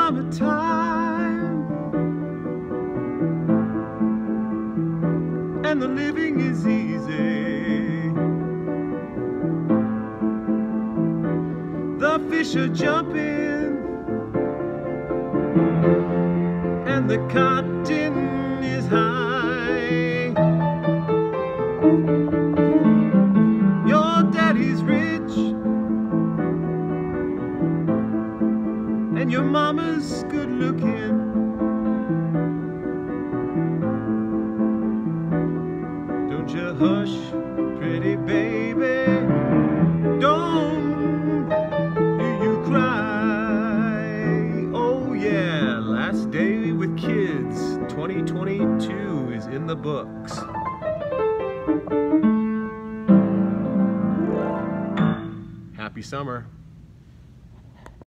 summertime, and the living is easy. The fish are jumping, and the cotton is high. Your daddy's rich, and your mama's good looking. Don't you hush, pretty baby, don't you cry. Oh yeah, last day with kids 2022 is in the books. Happy summer.